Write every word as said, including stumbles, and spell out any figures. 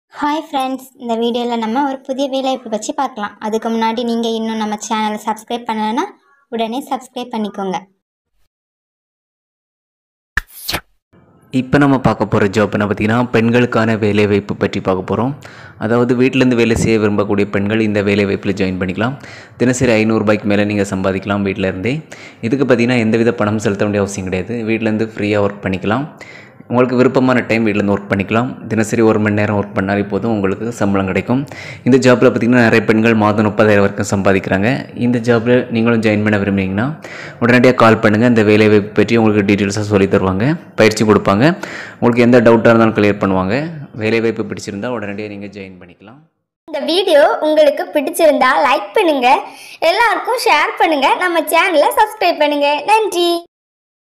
Hi friends, இந்த வீடியோவில் நம்ம ஒரு புதிய வேலைவாய்ப்பு பற்றி பார்க்கலாம். அதுக்கு முன்னாடி நீங்கள் இன்னும் நம்ம சேனலை சப்ஸ்கிரைப் பண்ணலைன்னா உடனே சப்ஸ்கிரைப் பண்ணிக்கோங்க. இப்போ நம்ம பார்க்க போகிற ஜாப்னு பார்த்திங்கன்னா பெண்களுக்கான வேலைவாய்ப்பு பற்றி பார்க்க போகிறோம். அதாவது வீட்டிலேருந்து வேலை செய்ய விரும்பக்கூடிய பெண்கள் இந்த வேலைவாய்ப்பில் ஜாயின் பண்ணிக்கலாம். தினசரி ஐநூறுரூபாய்க்கு மேலே நீங்கள் சம்பாதிக்கலாம் வீட்டிலேருந்தே. இதுக்கு பார்த்திங்கன்னா எந்தவித பணம் செலுத்த வேண்டிய அவசியம் கிடையாது. வீட்டிலேருந்து ஃப்ரீயாக ஒர்க் பண்ணிக்கலாம். உங்களுக்கு விருப்பமான டைம் வீட்டிலேருந்து ஒர்க் பண்ணிக்கலாம். தினசரி ஒரு மணி நேரம் ஒர்க் பண்ணாலே போதும், உங்களுக்கு சம்பளம் கிடைக்கும். இந்த ஜாப்பில் பார்த்திங்கன்னா நிறைய பெண்கள் மாதம் முப்பதாயிரம் வரைக்கும் சம்பாதிக்கிறாங்க. இந்த ஜாப்பில் நீங்களும் ஜாயின் பண்ண விரும்புனீங்கன்னா உடனடியாக கால் பண்ணுங்கள். இந்த வேலைவாய்ப்பு பற்றி உங்களுக்கு டீட்டெயில்ஸாக சொல்லி தருவாங்க, பயிற்சி கொடுப்பாங்க. உங்களுக்கு எந்த டவுட்டாக இருந்தாலும் கிளியர் பண்ணுவாங்க. வேலைவாய்ப்பு பிடிச்சிருந்தால் உடனடியாக நீங்கள் ஜாயின் பண்ணிக்கலாம். இந்த வீடியோ உங்களுக்கு பிடிச்சிருந்தா லைக் பண்ணுங்க, எல்லாருக்கும் ஷேர் பண்ணுங்க, நம்ம சேனலை சப்ஸ்கிரைப் பண்ணுங்க. நன்றி.